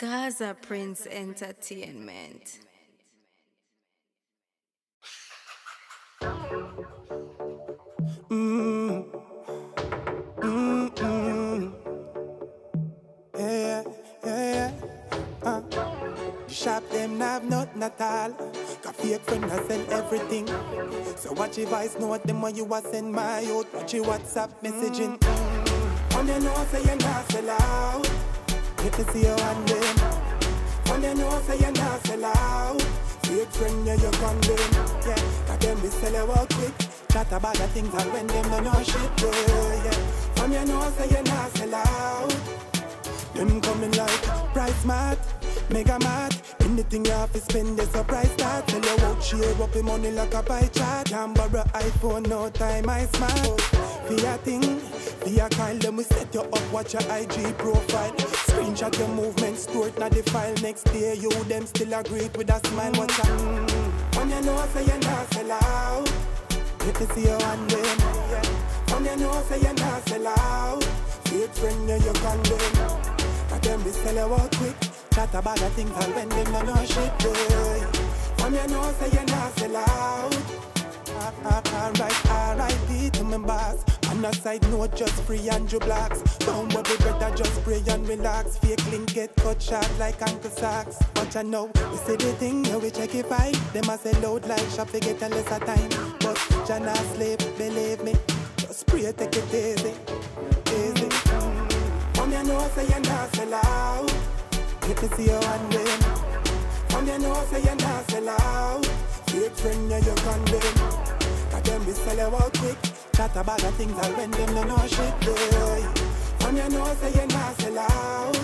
Gaza Prince Entertainment. Yeah, yeah, yeah. The shop them have nothing at all. Got fake friend I sell everything. So watch your voice note them when you was send my youth. Watch your WhatsApp messaging. On the know say you not sell out. Let me see you on them. On the know say you not sell out. Fake friend yeah you condemn. Yeah, got them be sell you out quick. Chat about the things and when them don't know shit. Yeah. From you know say you not sell out. Them coming like price mat, mega mat. Anything you have to spend, the surprise start. Tell you out, share up your money like a pie chart. Can't borrow iPhone, no time, I smart. Via thing, via Kyle, then we set you up, watch your IG profile. Screenshot your movement, store it, not the file. Next day, you them still agree with a smile, watch out. When you know, say you not sell out. Let me see you on them. When you know, say you not sell out. Fake friend, yeah, you condemn. Got them be sell you out quick. Chat about the things and when them no know shit, boy. From you know say you not sell out. Alright, R.I.P. to my boss. On the side note, just free Andrew Blax. Don't worry, better just pray and relax. Fake link get cut short like Uncle Sacks. But you know, we see the thing, yeah, we check it fine. Them a sell out like shop, we get a lesser time. But you not sleep, believe me. Just pray, take it easy, easy. From you know say you not sell out. Let me see you on them. From you know say you not sell out. Fake friend yeah you condemn. Got them be sell you out quick. Chat about the things and when them don't know shit, boy. From you know say you not sell out.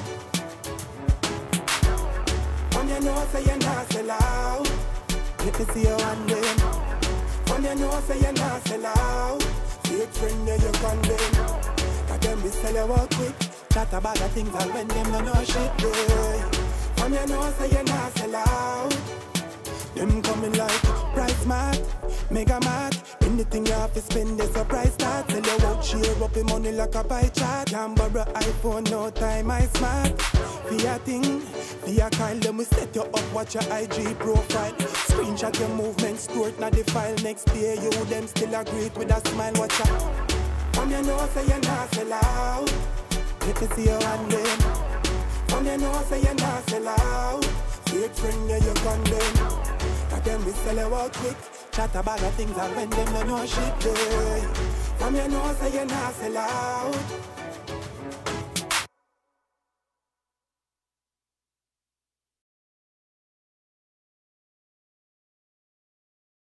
From you know say you not sell out. Let me see you on them. From you know say you not sell out. Fake friend yeah you condemn. Got them be sell you out quick. Chat about the things and when them don't know shit, boy. From you know say you not sell out. Them coming like price mat, mega mat. Anything you have to spend, the surprise start. Tell you out, share up your money like a pie chart. Can't borrow iPhone, no time, I smart. Via thing, via Kyle, then we set you up, watch your IG profile. Screenshot your movement, store it, not the file. Next day, you them still agree with a smile, watch out. From you know say you not sell out. Let me see you on them. From you know say you not sell out. Fake friend yeah you condemn. Got them we sell you out quick. Chat about the things and when them no know shit, boy. From you know say you not sell out.